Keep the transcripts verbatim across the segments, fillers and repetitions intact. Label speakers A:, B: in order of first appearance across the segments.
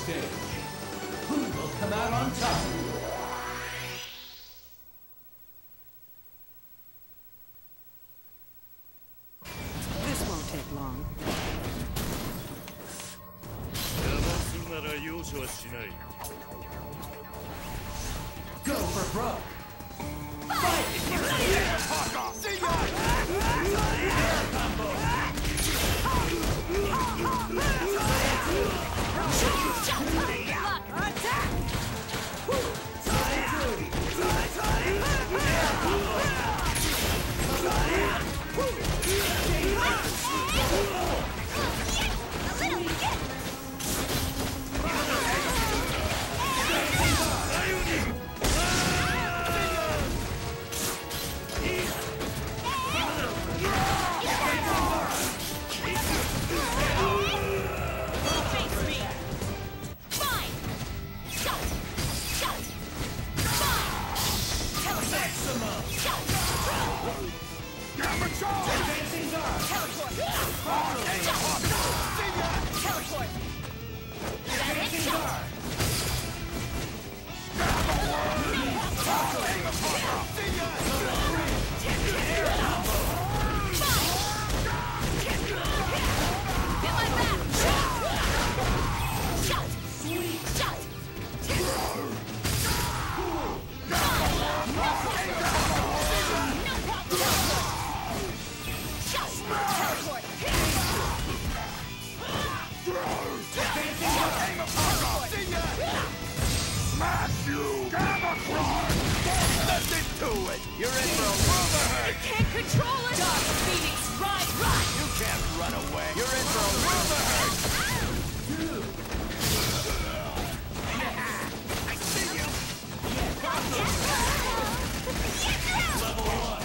A: stage. Who will come out on top?
B: This won't take long.
A: Go for broke!
C: You're in for a world of hurt!
B: You can't control it! Dark Phoenix, ride, ride!
C: You can't run away! You're in for a world of hurt! I see you!
A: Level one!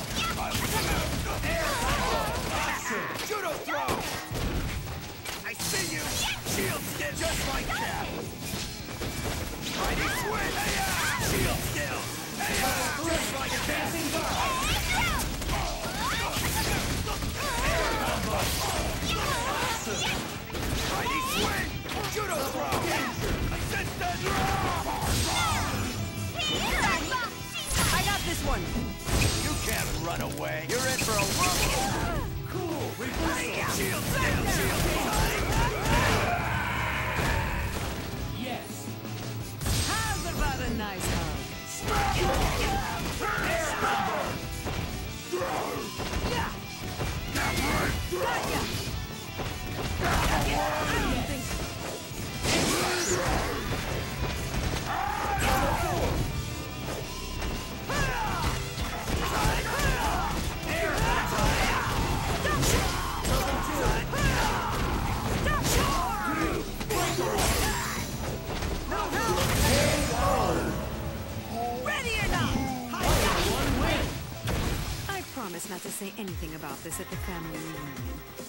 C: Judo throw! I see you! Shield skill! Just like that! Mighty swing! Shield skill! Just like that! Mighty swing! Judo throw! Assistant!
B: I got this one!
C: You can't run away! You're in for a whirl!
A: Cool! Reversal!
C: Shield skill! Shield skill!
A: Yes!
B: How's about a nice hug? Promise not to say anything about this at the family reunion.